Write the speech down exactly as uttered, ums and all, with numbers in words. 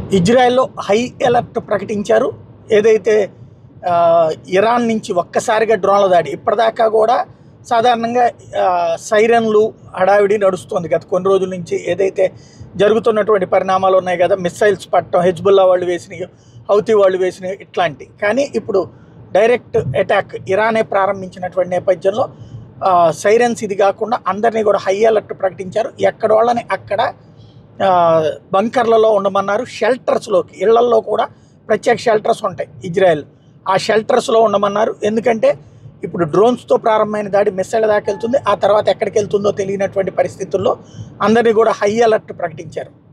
ఇజ్రాయెల్లో high alert ప్రకటించారు. ఏదైతే Iran నుంచి ఒక్కసారిగా డ్రోన్ల దాడి, ఇప్పటిదాకా కూడా సాధారణంగా సైరన్లు హడావిడి నడుస్తుంది గత కొన్ని రోజుల నుంచి. ఏదైతే జరుగుతున్నటువంటి పరిణామాలు ఉన్నాయి కదా, మిస్సైల్స్ పట్టడం, హెజ్బుల్లా వాళ్ళు వేసినవి, హౌతీ వాళ్ళు వేసినవి, ఇట్లాంటి. కానీ ఇప్పుడు డైరెక్ట్ అటాక్ ఇరానే ప్రారంభించినటువంటి నేపథ్యంలో సైరన్స్ ఇది కాకుండా అందరినీ కూడా హై అలర్ట్ ప్రకటించారు. ఎక్కడ వాళ్ళని అక్కడ బంకర్లలో ఉండమన్నారు. షెల్టర్స్లోకి, ఇళ్లల్లో కూడా ప్రత్యేక షెల్టర్స్ ఉంటాయి ఇజ్రాయెల్, ఆ షెల్టర్స్లో ఉండమన్నారు. ఎందుకంటే ఇప్పుడు డ్రోన్స్తో ప్రారంభమైన దాడి మిస్సైల్ దాకా వెళ్తుంది, ఆ తర్వాత ఎక్కడికి వెళ్తుందో తెలియనటువంటి పరిస్థితుల్లో అందరినీ కూడా హై అలర్ట్ ప్రకటించారు.